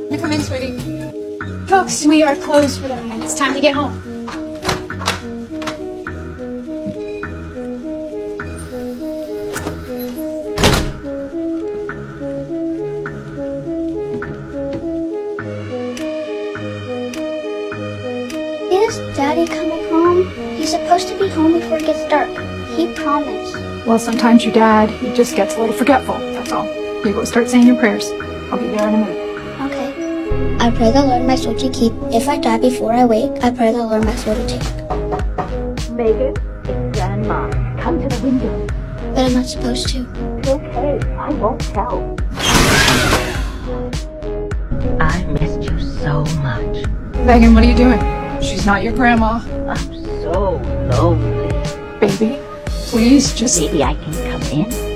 Come in, sweetie. Folks, we are closed for the night. It's time to get home. Is Daddy coming home? He's supposed to be home before it gets dark. He promised. Well, sometimes your dad, he just gets a little forgetful, that's all. You go start saying your prayers. I'll be there in a minute. Okay. I pray the Lord my soul to keep. If I die before I wake, I pray the Lord my soul to take. Megan, it's Grandma. Come to the window. But I'm not supposed to. It's okay. I won't tell. I missed you so much. Megan, what are you doing? She's not your grandma. I'm so lonely. Baby, please just... Maybe I can come in?